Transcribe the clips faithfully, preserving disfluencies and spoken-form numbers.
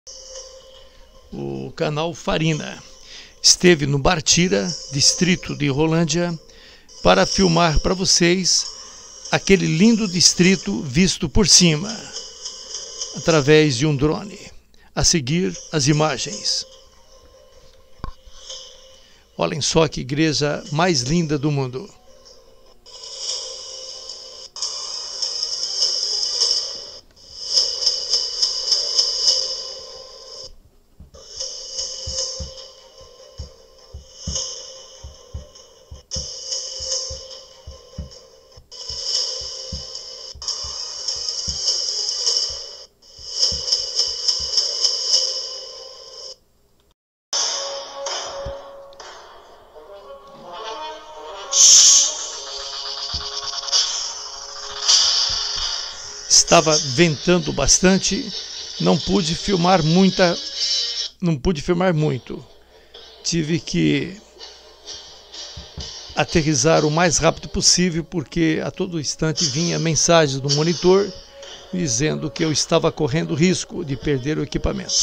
O canal Farina esteve no Bartira, distrito de Rolândia, para filmar para vocês aquele lindo distrito visto por cima, através de um drone. A seguir, as imagens. Olhem só que igreja mais linda do mundo. Estava ventando bastante, não pude filmar muita, não pude filmar muito. Tive que aterrissar o mais rápido possível, porque a todo instante vinha mensagens do monitor dizendo que eu estava correndo risco de perder o equipamento.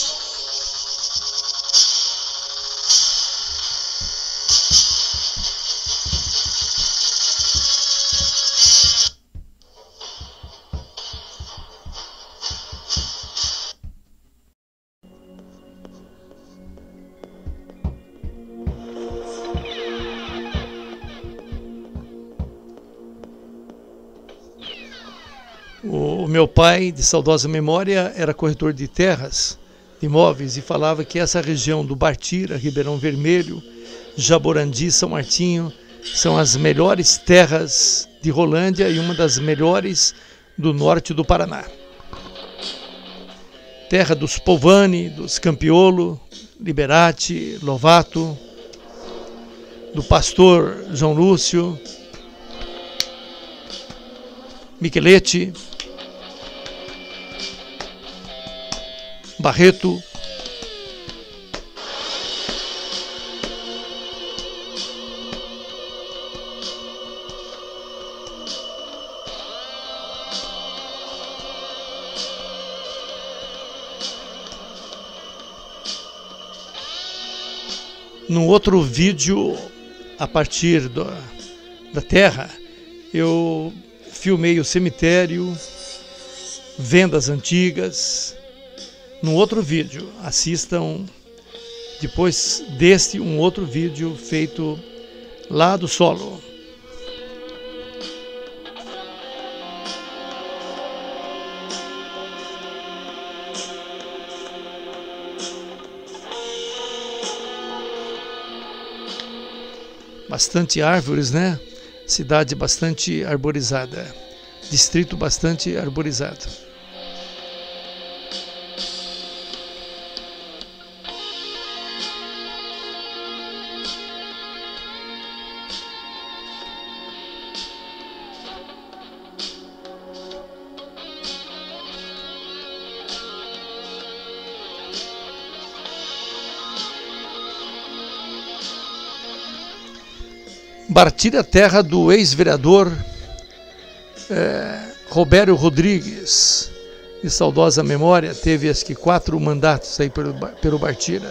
O meu pai, de saudosa memória, era corretor de terras, de imóveis, e falava que essa região do Bartira, Ribeirão Vermelho, Jaborandi, São Martinho, são as melhores terras de Rolândia e uma das melhores do norte do Paraná. Terra dos Povani, dos Campiolo, Liberati, Lovato, do pastor João Lúcio, Micheletti, Barreto, no outro vídeo, a partir do, da terra, eu filmei o cemitério, vendas antigas. No outro vídeo, assistam depois deste um outro vídeo feito lá do solo. Bastante árvores, né? Cidade bastante arborizada, distrito bastante arborizado. Bartira, terra do ex-vereador é, Robério Rodrigues, de saudosa memória, teve acho que quatro mandatos aí pelo, pelo Bartira.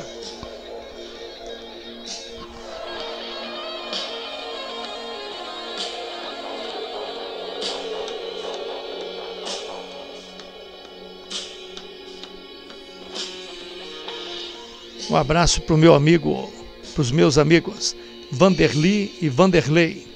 Um abraço para o meu amigo, para os meus amigos Vanderly e Vanderlei.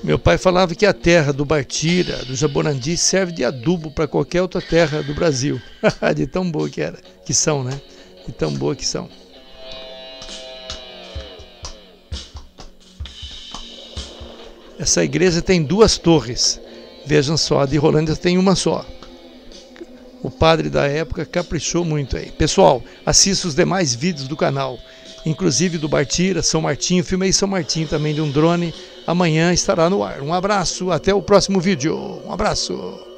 Meu pai falava que a terra do Bartira, do Jaborandi, serve de adubo para qualquer outra terra do Brasil. De tão boa que era, que são, né? De tão boa que são. Essa igreja tem duas torres. Vejam só, a de Rolândia tem uma só. O padre da época caprichou muito aí. Pessoal, assista os demais vídeos do canal, inclusive do Bartira, São Martinho. Filmei São Martinho também de um drone. Amanhã estará no ar. Um abraço, até o próximo vídeo. Um abraço.